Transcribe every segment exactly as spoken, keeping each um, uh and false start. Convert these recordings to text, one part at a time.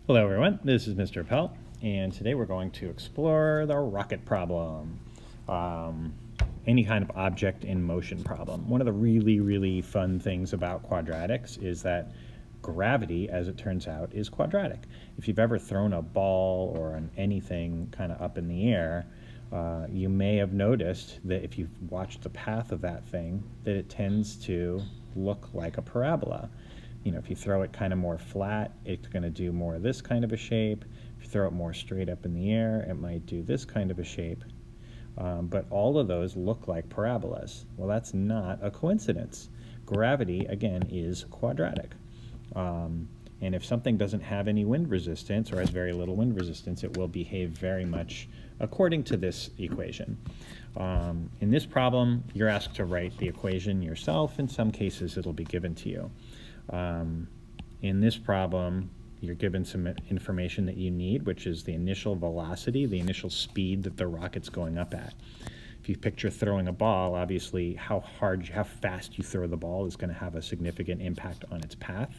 Hello everyone, this is Mister Appel, and today we're going to explore the rocket problem, um, any kind of object in motion problem. One of the really, really fun things about quadratics is that gravity, as it turns out, is quadratic. If you've ever thrown a ball or an anything kind of up in the air, uh, you may have noticed that if you've watched the path of that thing, that it tends to look like a parabola. You know, if you throw it kind of more flat, it's going to do more of this kind of a shape. If you throw it more straight up in the air, it might do this kind of a shape. Um, but all of those look like parabolas. Well, that's not a coincidence. Gravity, again, is quadratic. Um, and if something doesn't have any wind resistance or has very little wind resistance, it will behave very much according to this equation. Um, in this problem, you're asked to write the equation yourself. In some cases, it'll be given to you. Um, in this problem, you're given some information that you need, which is the initial velocity, the initial speed that the rocket's going up at. If you picture throwing a ball, obviously how hard, how fast you throw the ball is going to have a significant impact on its path,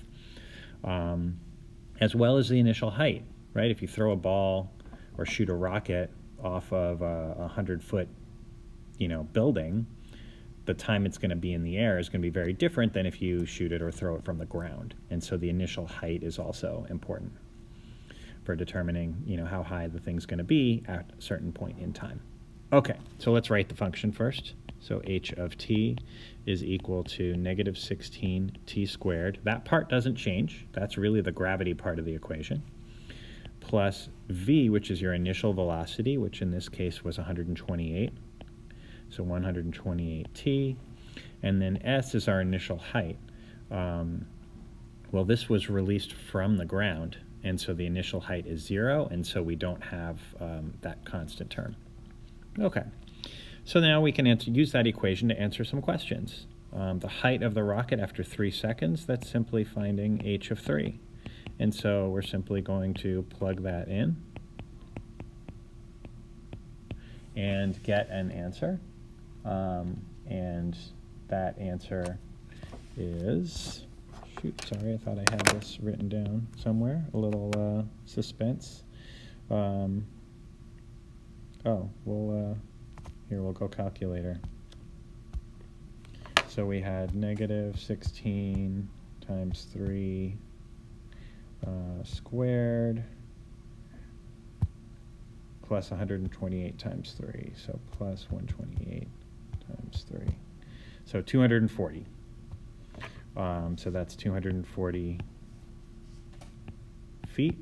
um, as well as the initial height, right? If you throw a ball or shoot a rocket off of a hundred foot, you know, building, the time it's going to be in the air is going to be very different than if you shoot it or throw it from the ground. And so the initial height is also important for determining, you know, how high the thing's going to be at a certain point in time. Okay, so let's write the function first. So h of t is equal to negative sixteen t squared. That part doesn't change. That's really the gravity part of the equation. Plus v, which is your initial velocity, which in this case was one hundred twenty-eight. So one hundred twenty-eight t, and then s is our initial height. Um, well, this was released from the ground, and so the initial height is zero, and so we don't have um, that constant term. Okay, so now we can answer, use that equation to answer some questions. Um, the height of the rocket after three seconds, that's simply finding h of three. And so we're simply going to plug that in and get an answer. Um, and that answer is, shoot, sorry, I thought I had this written down somewhere, a little uh, suspense. Um, oh, we'll, uh, here, we'll go calculator. So we had negative sixteen times three uh, squared plus one hundred twenty-eight times three, so plus one hundred twenty-eight times three. So two hundred forty. Um, so that's two hundred forty feet.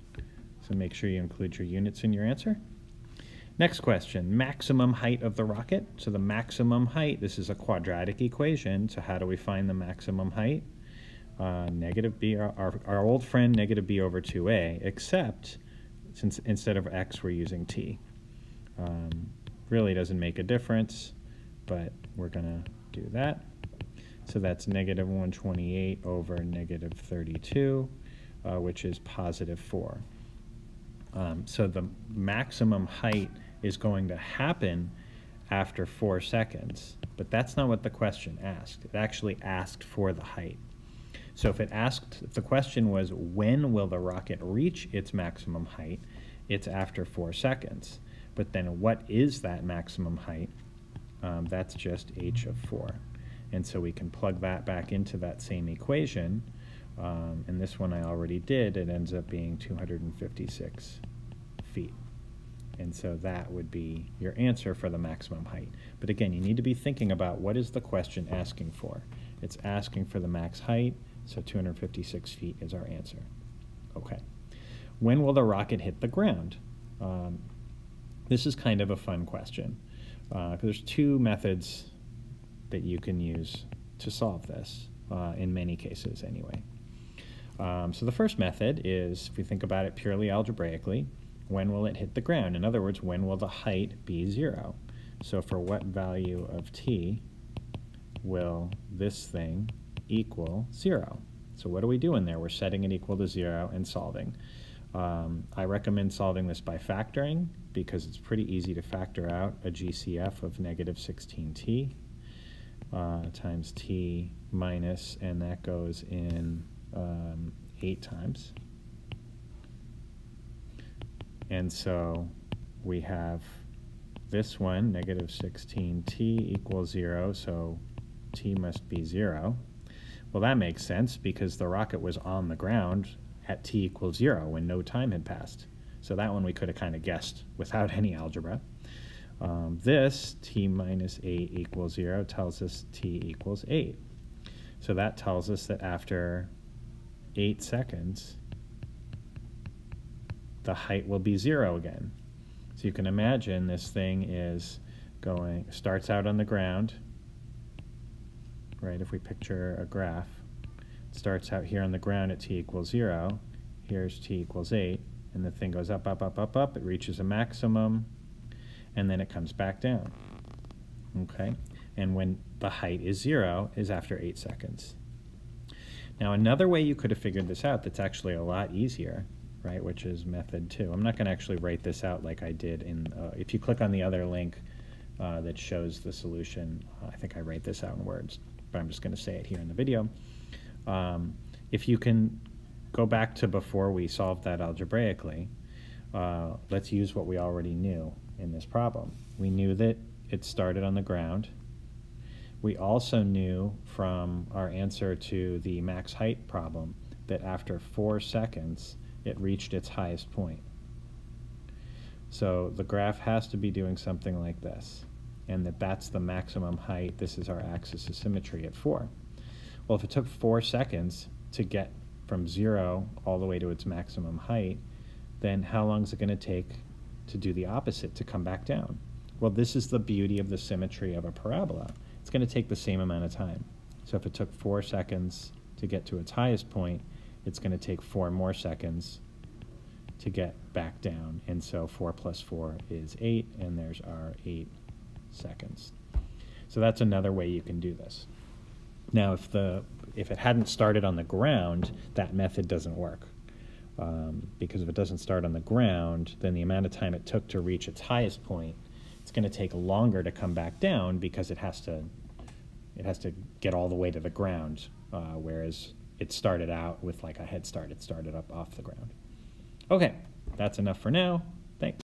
So make sure you include your units in your answer. Next question, maximum height of the rocket. So the maximum height, this is a quadratic equation, so how do we find the maximum height? Uh, negative b, our, our old friend negative b over two a, except since instead of x we're using t. Um, really doesn't make a difference, but we're going to do that. So that's negative one hundred twenty-eight over negative thirty-two, uh, which is positive four. Um, so the maximum height is going to happen after four seconds, but that's not what the question asked. It actually asked for the height. So if it asked, if the question was, when will the rocket reach its maximum height, it's after four seconds. But then what is that maximum height? Um, that's just h of four. And so we can plug that back into that same equation. Um, and this one I already did. It ends up being two hundred fifty-six feet. And so that would be your answer for the maximum height. But again, you need to be thinking about what is the question asking for. It's asking for the max height, so two hundred fifty-six feet is our answer. Okay. When will the rocket hit the ground? Um, this is kind of a fun question, because uh, there's two methods that you can use to solve this, uh, in many cases anyway. Um, so the first method is, if we think about it purely algebraically, when will it hit the ground? In other words, when will the height be zero? So for what value of t will this thing equal zero? So what are we doing there? We're setting it equal to zero and solving. Um, I recommend solving this by factoring, because it's pretty easy to factor out a G C F of negative sixteen t uh, times t minus, and that goes in um, eight times. And so we have this one, negative sixteen t equals zero, so t must be zero. Well, that makes sense because the rocket was on the ground at t equals zero when no time had passed. So that one we could have kind of guessed without any algebra. Um, this, t minus eight equals zero, tells us t equals eight. So that tells us that after eight seconds, the height will be zero again. So you can imagine this thing is going, starts out on the ground, right? If we picture a graph, it starts out here on the ground at t equals zero, here's t equals eight, and the thing goes up, up, up, up, up, it reaches a maximum, and then it comes back down, okay? And when the height is zero is after eight seconds. Now another way you could have figured this out that's actually a lot easier, right, which is method two. I'm not going to actually write this out like I did in, uh, if you click on the other link uh, that shows the solution, uh, I think I write this out in words, but I'm just going to say it here in the video. Um, if you can go back to before we solved that algebraically, uh, let's use what we already knew in this problem. We knew that it started on the ground. We also knew from our answer to the max height problem that after four seconds, it reached its highest point. So the graph has to be doing something like this, and that that's the maximum height. This is our axis of symmetry at four. Well, if it took four seconds to get from zero all the way to its maximum height, then how long is it going to take to do the opposite, to come back down? Well, this is the beauty of the symmetry of a parabola. It's going to take the same amount of time. So if it took four seconds to get to its highest point, it's going to take four more seconds to get back down. And so four plus four is eight, and there's our eight seconds. So that's another way you can do this. Now, if, the, if it hadn't started on the ground, that method doesn't work. Um, because if it doesn't start on the ground, then the amount of time it took to reach its highest point, it's going to take longer to come back down because it has to, it has to get all the way to the ground, uh, whereas it started out with like a head start. It started up off the ground. Okay, that's enough for now. Thanks.